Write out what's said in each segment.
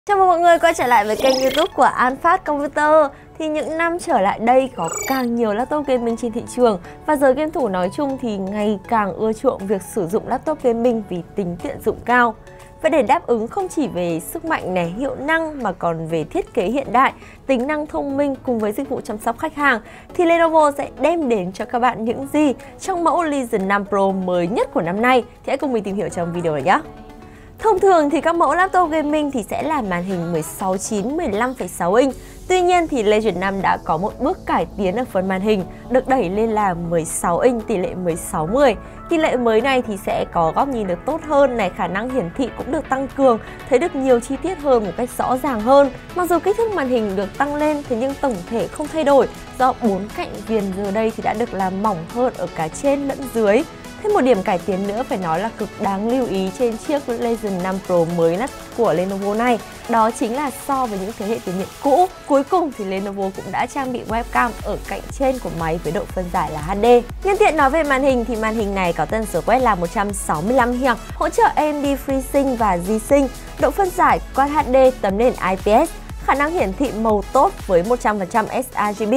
Chào mừng mọi người quay trở lại với kênh YouTube của An Phát Computer. Thì những năm trở lại đây có càng nhiều laptop gaming trên thị trường và giới game thủ nói chung thì ngày càng ưa chuộng việc sử dụng laptop gaming vì tính tiện dụng cao. Và để đáp ứng không chỉ về sức mạnh này, hiệu năng mà còn về thiết kế hiện đại, tính năng thông minh cùng với dịch vụ chăm sóc khách hàng thì Lenovo sẽ đem đến cho các bạn những gì trong mẫu Legion 5 Pro mới nhất của năm nay. Thì hãy cùng mình tìm hiểu trong video này nhé. Thông thường thì các mẫu laptop gaming thì sẽ là màn hình 16:9, 15,6 inch. Tuy nhiên thì Legion 5 đã có một bước cải tiến ở phần màn hình, được đẩy lên là 16 inch tỷ lệ 16:10. Tỷ lệ mới này thì sẽ có góc nhìn được tốt hơn này, khả năng hiển thị cũng được tăng cường, thấy được nhiều chi tiết hơn một cách rõ ràng hơn. Mặc dù kích thước màn hình được tăng lên thế nhưng tổng thể không thay đổi, do bốn cạnh viền giờ đây thì đã được làm mỏng hơn ở cả trên lẫn dưới. Thêm một điểm cải tiến nữa phải nói là cực đáng lưu ý trên chiếc Legion 5 Pro mới nhất của Lenovo này. Đó chính là so với những thế hệ tiền nhiệm cũ, cuối cùng thì Lenovo cũng đã trang bị webcam ở cạnh trên của máy với độ phân giải là HD. Nhân tiện nói về màn hình thì màn hình này có tần số quét là 165 Hz, hỗ trợ AMD FreeSync và G-Sync, độ phân giải Quad HD, tấm nền IPS, khả năng hiển thị màu tốt với 100% sRGB,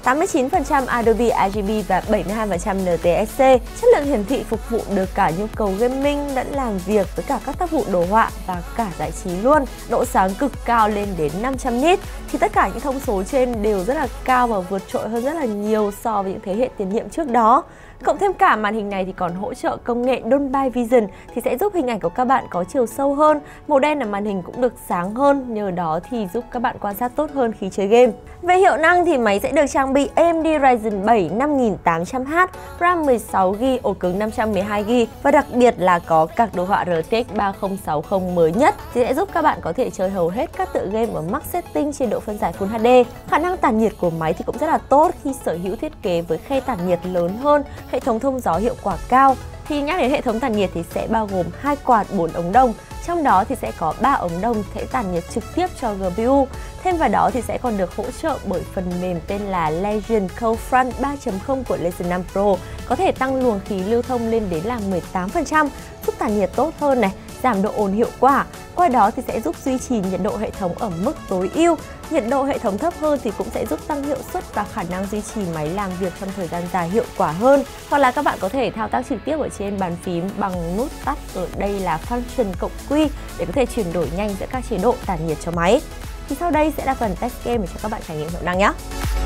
89% Adobe RGB và 72% NTSC. Chất lượng hiển thị phục vụ được cả nhu cầu gaming lẫn làm việc với cả các tác vụ đồ họa và cả giải trí luôn. Độ sáng cực cao lên đến 500 nit. Thì tất cả những thông số trên đều rất là cao và vượt trội hơn rất là nhiều so với những thế hệ tiền nhiệm trước đó. Cộng thêm cả màn hình này thì còn hỗ trợ công nghệ Dolby Vision thì sẽ giúp hình ảnh của các bạn có chiều sâu hơn. Màu đen ở màn hình cũng được sáng hơn, nhờ đó thì giúp các bạn quan sát tốt hơn khi chơi game. Về hiệu năng thì máy sẽ được trang bị AMD Ryzen 7 5800H, RAM 16GB, ổ cứng 512GB và đặc biệt là có các đồ họa RTX 3060 mới nhất thì sẽ giúp các bạn có thể chơi hầu hết các tựa game ở max setting trên độ phân giải Full HD. Khả năng tản nhiệt của máy thì cũng rất là tốt khi sở hữu thiết kế với khe tản nhiệt lớn hơn, hệ thống thông gió hiệu quả cao. Thì nhắc đến hệ thống tản nhiệt thì sẽ bao gồm 2 quạt 4 ống đồng, trong đó thì sẽ có 3 ống đồng sẽ tản nhiệt trực tiếp cho GPU. Thêm vào đó thì sẽ còn được hỗ trợ bởi phần mềm tên là Legion Cold Front 3.0 của Legion 5 Pro, có thể tăng luồng khí lưu thông lên đến là 18%, giúp tản nhiệt tốt hơn này, giảm độ ồn hiệu quả. Qua đó thì sẽ giúp duy trì nhiệt độ hệ thống ở mức tối ưu. Nhiệt độ hệ thống thấp hơn thì cũng sẽ giúp tăng hiệu suất và khả năng duy trì máy làm việc trong thời gian dài hiệu quả hơn. Hoặc là các bạn có thể thao tác trực tiếp ở trên bàn phím bằng nút tắt ở đây là Function cộng Q để có thể chuyển đổi nhanh giữa các chế độ tản nhiệt cho máy. Thì sau đây sẽ là phần test game để cho các bạn trải nghiệm hiệu năng nhé.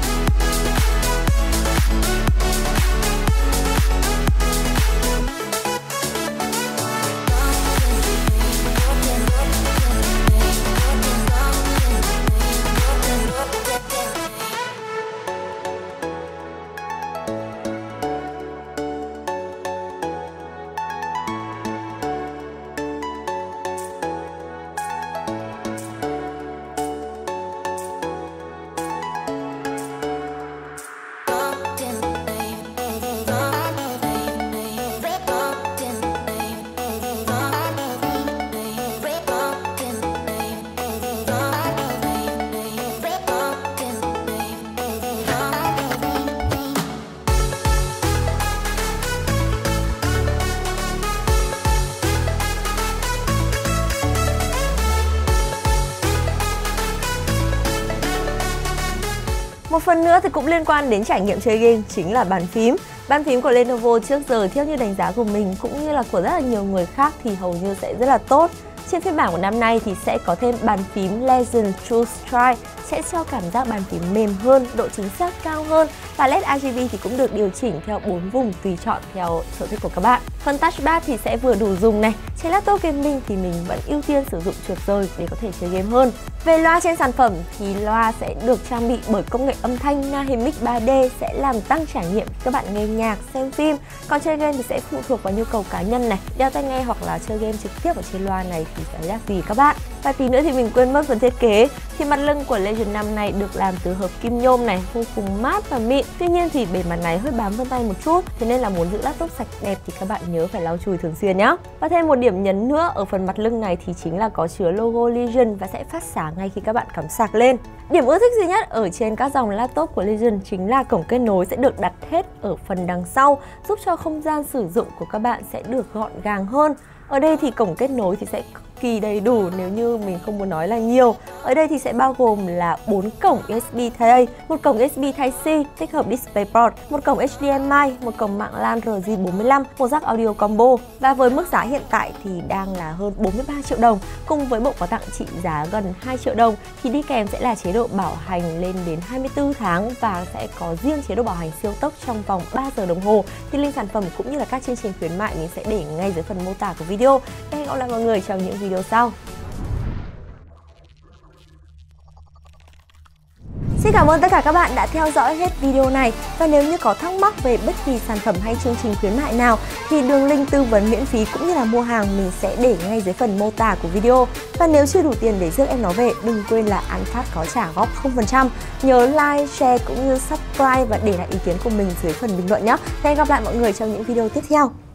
Một phần nữa thì cũng liên quan đến trải nghiệm chơi game chính là bàn phím. Bàn phím của Lenovo trước giờ theo như đánh giá của mình cũng như là của rất là nhiều người khác thì hầu như sẽ rất là tốt. Trên phiên bản của năm nay thì sẽ có thêm bàn phím Legion True Strike, sẽ cho cảm giác bàn phím mềm hơn, độ chính xác cao hơn và LED RGB thì cũng được điều chỉnh theo 4 vùng tùy chọn theo sở thích của các bạn. Phần touchpad thì sẽ vừa đủ dùng này. Trên laptop gaming thì mình vẫn ưu tiên sử dụng chuột rời để có thể chơi game hơn. Về loa trên sản phẩm thì loa sẽ được trang bị bởi công nghệ âm thanh Dynamic 3D sẽ làm tăng trải nghiệm khi các bạn nghe nhạc, xem phim. Còn chơi game thì sẽ phụ thuộc vào nhu cầu cá nhân này, đeo tai nghe hoặc là chơi game trực tiếp ở trên loa này thì sẽ là tùy các bạn. Và tí nữa thì mình quên mất phần thiết kế. Thì mặt lưng của Legion 5 này được làm từ hợp kim nhôm này, vô cùng mát và mịn. Tuy nhiên thì bề mặt này hơi bám vân tay một chút, thế nên là muốn giữ laptop sạch đẹp thì các bạn nhớ phải lau chùi thường xuyên nhé. Và thêm một điểm nhấn nữa ở phần mặt lưng này thì chính là có chứa logo Legion và sẽ phát sáng ngay khi các bạn cắm sạc lên. Điểm ưa thích duy nhất ở trên các dòng laptop của Legion chính là cổng kết nối sẽ được đặt hết ở phần đằng sau, giúp cho không gian sử dụng của các bạn sẽ được gọn gàng hơn. Ở đây thì cổng kết nối thì sẽ cực kỳ đầy đủ nếu như mình không muốn nói là nhiều. Ở đây thì sẽ bao gồm là 4 cổng USB Type-A, một cổng USB Type-C tích hợp DisplayPort, một cổng HDMI, một cổng mạng LAN RJ45, một jack audio combo. Và với mức giá hiện tại thì đang là hơn 43 triệu đồng, cùng với bộ quà tặng trị giá gần 2 triệu đồng thì đi kèm sẽ là chế độ bảo hành lên đến 24 tháng và sẽ có riêng chế độ bảo hành siêu tốc trong vòng 3 giờ đồng hồ. Thì link sản phẩm cũng như là các chương trình khuyến mại mình sẽ để ngay dưới phần mô tả của video. Hẹn gặp lại mọi người trong những video sau. Xin cảm ơn tất cả các bạn đã theo dõi hết video này. Và nếu như có thắc mắc về bất kỳ sản phẩm hay chương trình khuyến mại nào thì đường link tư vấn miễn phí cũng như là mua hàng mình sẽ để ngay dưới phần mô tả của video. Và nếu chưa đủ tiền để rước em nó về, đừng quên là An Phát có trả góp 0%. Nhớ like, share cũng như subscribe và để lại ý kiến của mình dưới phần bình luận nhé. Hẹn gặp lại mọi người trong những video tiếp theo.